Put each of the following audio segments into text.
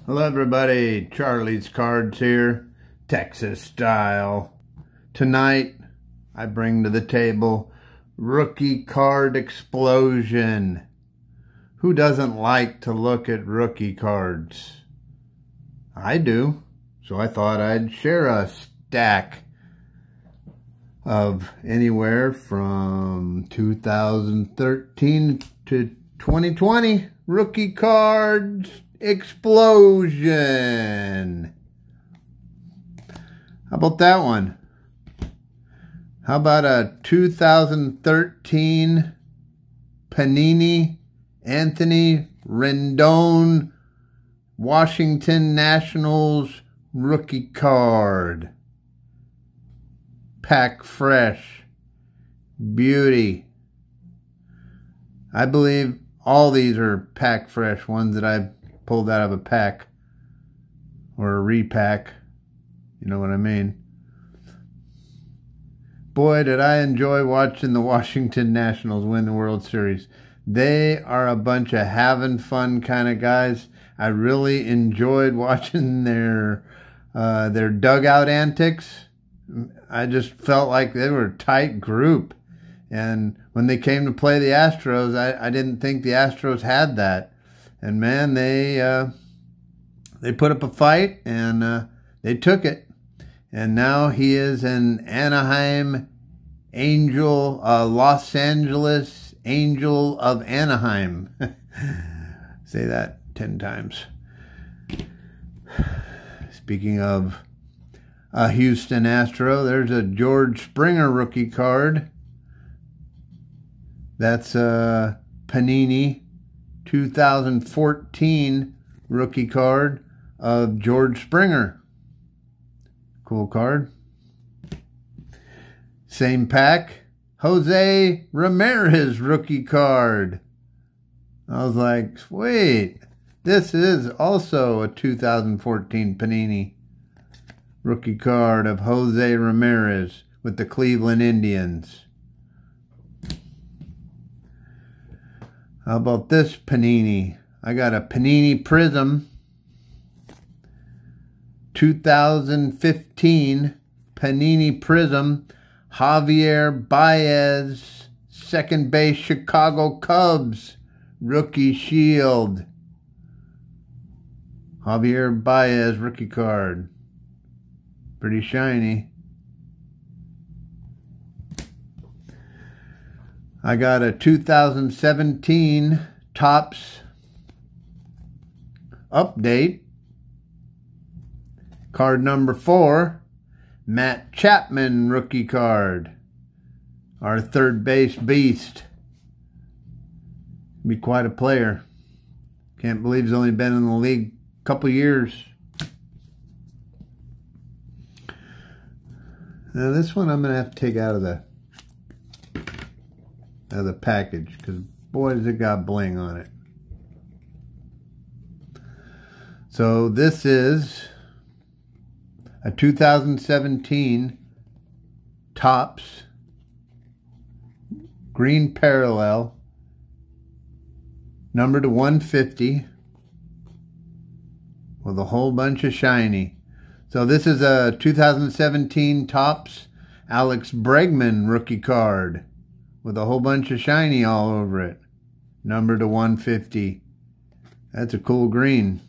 Hello everybody, Charlie's Cards here, Texas style. Tonight, I bring to the table Rookie Card Explosion. Who doesn't like to look at rookie cards? I do, so I thought I'd share a stack of anywhere from 2013 to 2020 rookie cards. Explosion. How about that one? How about a 2013 Panini Anthony Rendon Washington Nationals rookie card? Pack fresh. Beauty. I believe all these are pack fresh ones that I've pulled out of a pack or a repack. You know what I mean? Boy, did I enjoy watching the Washington Nationals win the World Series. They are a bunch of having fun kind of guys. I really enjoyed watching their dugout antics. I just felt like they were a tight group. And when they came to play the Astros, I didn't think the Astros had that. And man, they put up a fight and they took it. And now he is an Anaheim Angel, Los Angeles Angel of Anaheim. Say that 10 times. Speaking of a Houston Astro, there's a George Springer rookie card. That's Panini 2014 rookie card of George Springer. Cool card. Same pack, Jose Ramirez rookie card. I was like, sweet. This is also a 2014 Panini rookie card of Jose Ramirez with the Cleveland Indians. How about this Panini? I got a Panini Prism 2015 Panini Prism Javier Baez second base Chicago Cubs rookie shield. Javier Baez rookie card. Pretty shiny. I got a 2017 Topps update. Card number 4, Matt Chapman rookie card. Our third base beast. Be quite a player. Can't believe he's only been in the league a couple years. Now this one I'm going to have to take out of the package, because boy does it got bling on it. So this is a 2017 Topps green parallel, numbered to 150, with a whole bunch of shiny. So this is a 2017 Topps Alex Bregman rookie card with a whole bunch of shiny all over it. Numbered to 150. That's a cool green.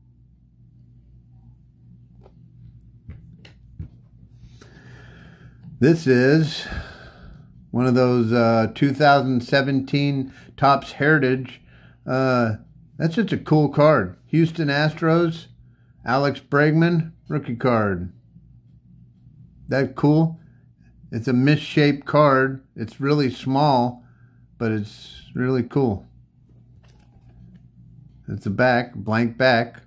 This is one of those 2017 Topps Heritage. That's just a cool card. Houston Astros, Alex Bregman, rookie card. That cool? It's a misshaped card. It's really small, but it's really cool. It's a back, blank back.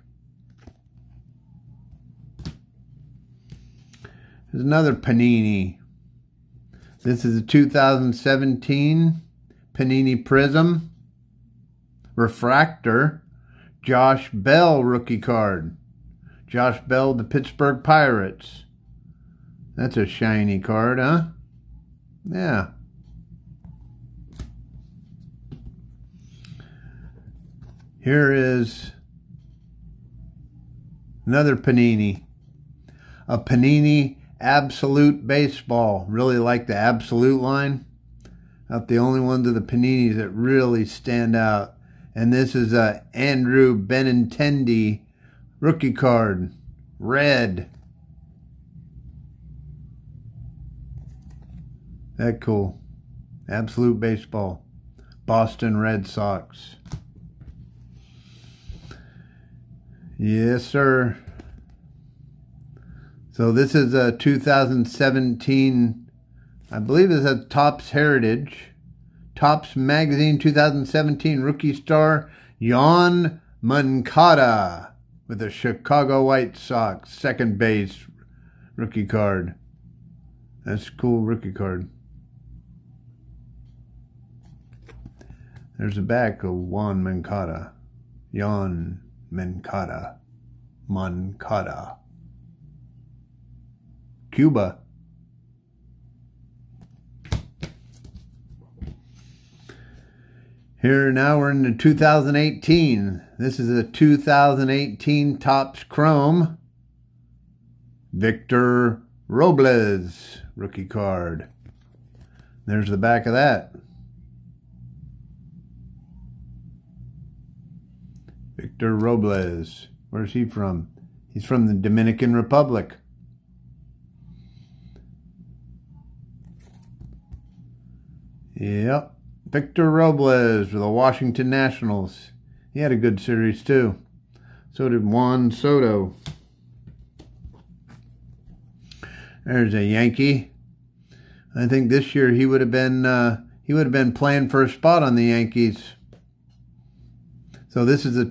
There's another Panini. This is a 2017 Panini Prism Refractor Josh Bell rookie card. Josh Bell, the Pittsburgh Pirates. That's a shiny card, huh? Yeah. Here is Another Panini. A Panini Absolute Baseball. Really like the Absolute line. Not the only ones of the Paninis that really stand out. And this is a Andrew Benintendi rookie card. Red. That cool. Absolute Baseball. Boston Red Sox. Yes, sir. So this is a 2017, I believe it's a Topps Heritage. Topps Magazine 2017 rookie star, Yoan Moncada with the Chicago White Sox second base rookie card. That's a cool rookie card. There's the back of Yoan Moncada. Yoan Moncada. Moncada. Cuba. Here now we're in the 2018. This is a 2018 Topps Chrome. Victor Robles rookie card. There's the back of that. Victor Robles. Where's he from? He's from the Dominican Republic. Yep. Victor Robles with the Washington Nationals. He had a good series too. So did Juan Soto. There's a Yankee. I think this year he would have been playing for a spot on the Yankees. So this is a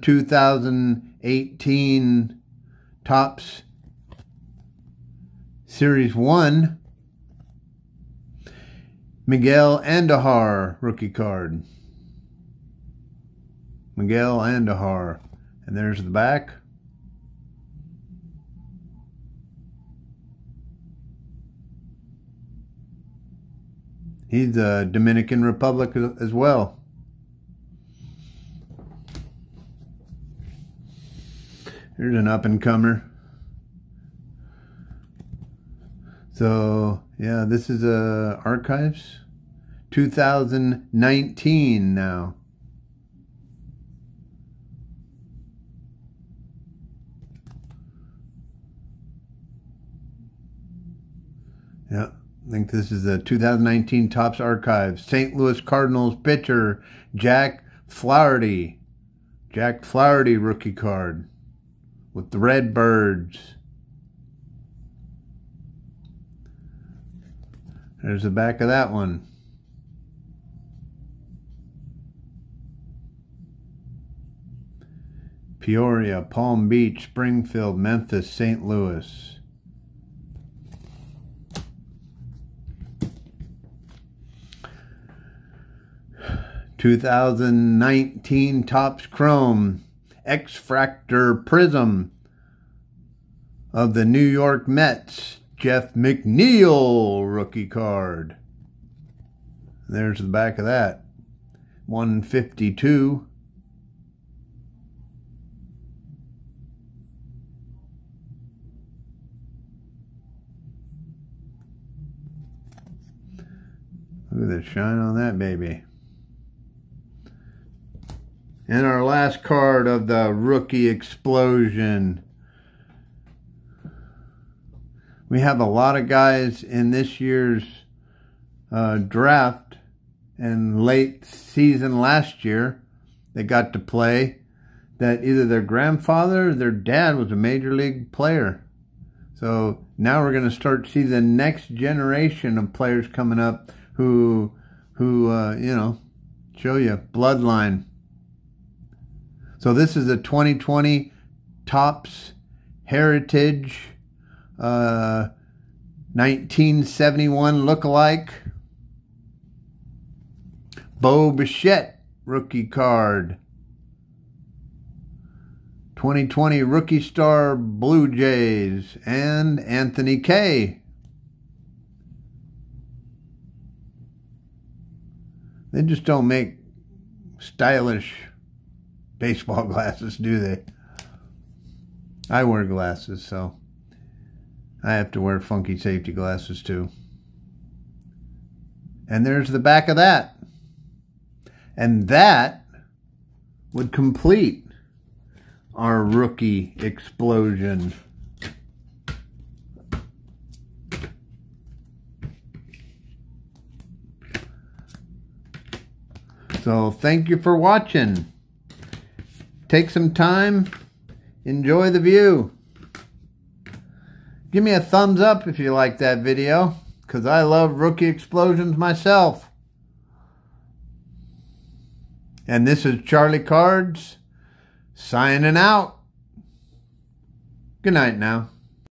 2018 Topps Series 1. Miguel Andujar rookie card. Miguel Andujar. And there's the back. He's the Dominican Republic as well. Here's an up-and-comer. So, yeah, this is Archives. 2019 now. Yeah, I think this is the 2019 Topps Archives. St. Louis Cardinals pitcher Jack Flaherty. Jack Flaherty rookie card with the Redbirds. There's the back of that one. Peoria, Palm Beach, Springfield, Memphis, St. Louis. (2019) Topps Chrome X-Fractor Prism of the New York Mets. Jeff McNeil rookie card. There's the back of that. 152. Look at the shine on that baby. And our last card of the rookie explosion. We have a lot of guys in this year's draft and late season last year that got to play that either their grandfather or their dad was a major league player. So now we're going to start to see the next generation of players coming up who you know, show you bloodline. So this is a 2020 Topps Heritage 1971 lookalike. Bo Bichette rookie card. 2020 Rookie Star Blue Jays and Anthony Kay. They just don't make stylish baseball glasses, do they? I wear glasses, so I have to wear funky safety glasses too. And there's the back of that. And that would complete our rookie explosion. So thank you for watching. Take some time, enjoy the view. Give me a thumbs up if you like that video, because I love rookie explosions myself. And this is Charlie Cards signing out. Good night now.